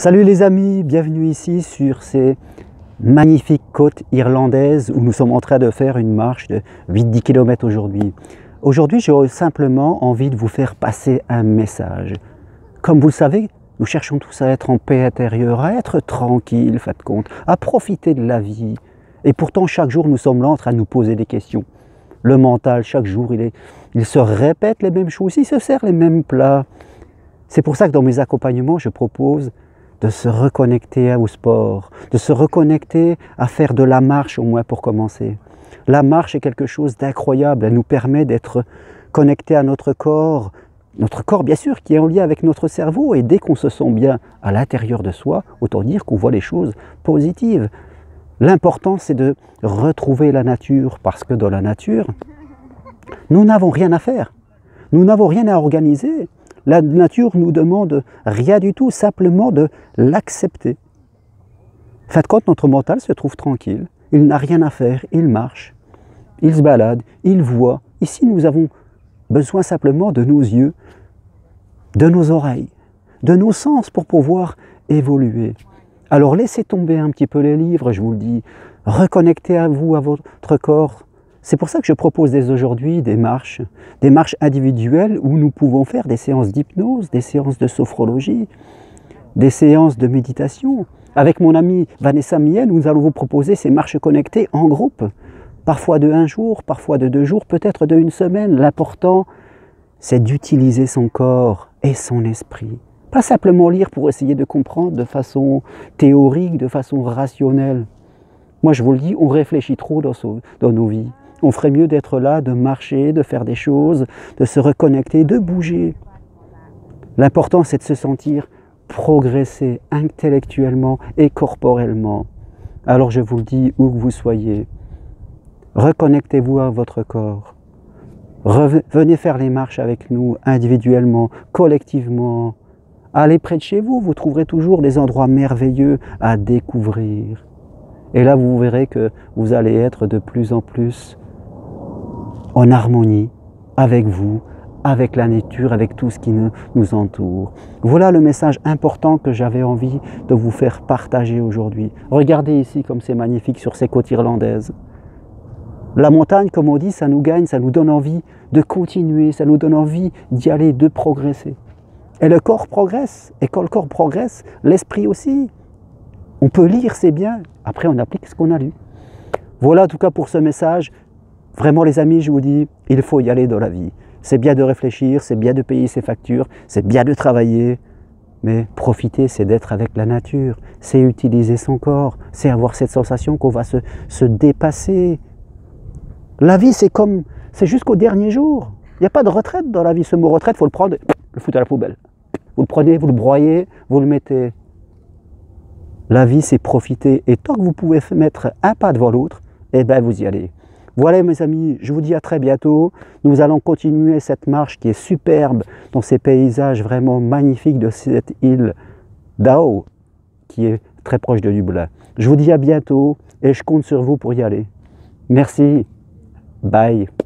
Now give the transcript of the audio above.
Salut les amis, bienvenue ici sur ces magnifiques côtes irlandaises où nous sommes en train de faire une marche de 8-10 km aujourd'hui. Aujourd'hui, j'ai simplement envie de vous faire passer un message. Comme vous le savez, nous cherchons tous à être en paix intérieure, à être tranquille, faites compte, à profiter de la vie. Et pourtant, chaque jour, nous sommes là en train de nous poser des questions. Le mental, chaque jour, il se répète les mêmes choses, il se sert les mêmes plats. C'est pour ça que dans mes accompagnements, je propose de se reconnecter au sport, de se reconnecter à faire de la marche au moins pour commencer. La marche est quelque chose d'incroyable, elle nous permet d'être connectés à notre corps bien sûr qui est en lien avec notre cerveau, et dès qu'on se sent bien à l'intérieur de soi, autant dire qu'on voit les choses positives. L'important c'est de retrouver la nature, parce que dans la nature, nous n'avons rien à faire, nous n'avons rien à organiser. La nature nous demande rien du tout, simplement de l'accepter. Faites compte, notre mental se trouve tranquille, il n'a rien à faire, il marche, il se balade, il voit. Ici, nous avons besoin simplement de nos yeux, de nos oreilles, de nos sens pour pouvoir évoluer. Alors laissez tomber un petit peu les livres, je vous le dis, reconnectez à vous, à votre corps. C'est pour ça que je propose dès aujourd'hui des marches individuelles où nous pouvons faire des séances d'hypnose, des séances de sophrologie, des séances de méditation. Avec mon amie Vanessa Miel, nous allons vous proposer ces marches connectées en groupe, parfois de 1 jour, parfois de 2 jours, peut-être de 1 semaine. L'important, c'est d'utiliser son corps et son esprit. Pas simplement lire pour essayer de comprendre de façon théorique, de façon rationnelle. Moi, je vous le dis, on réfléchit trop dans nos vies. On ferait mieux d'être là, de marcher, de faire des choses, de se reconnecter, de bouger. L'important, c'est de se sentir progresser intellectuellement et corporellement. Alors je vous le dis, où que vous soyez, reconnectez-vous à votre corps. Venez faire les marches avec nous, individuellement, collectivement. Allez près de chez vous, vous trouverez toujours des endroits merveilleux à découvrir. Et là, vous verrez que vous allez être de plus en plus en harmonie avec vous, avec la nature, avec tout ce qui nous entoure. Voilà le message important que j'avais envie de vous faire partager aujourd'hui. Regardez ici comme c'est magnifique sur ces côtes irlandaises. La montagne, comme on dit, ça nous gagne, ça nous donne envie de continuer, ça nous donne envie d'y aller, de progresser. Et le corps progresse, et quand le corps progresse, l'esprit aussi. On peut lire, c'est bien, après on applique ce qu'on a lu. Voilà en tout cas pour ce message. Vraiment les amis, je vous dis, il faut y aller dans la vie. C'est bien de réfléchir, c'est bien de payer ses factures, c'est bien de travailler, mais profiter, c'est d'être avec la nature, c'est utiliser son corps, c'est avoir cette sensation qu'on va se dépasser. La vie, c'est jusqu'au dernier jour. Il n'y a pas de retraite dans la vie. Ce mot retraite, il faut le prendre, le foutre à la poubelle. Vous le prenez, vous le broyez, vous le mettez. La vie, c'est profiter. Et tant que vous pouvez mettre un pas devant l'autre, eh bien, vous y allez. Voilà mes amis, je vous dis à très bientôt. Nous allons continuer cette marche qui est superbe dans ces paysages vraiment magnifiques de cette île d'Ao, qui est très proche de Dublin. Je vous dis à bientôt et je compte sur vous pour y aller. Merci. Bye.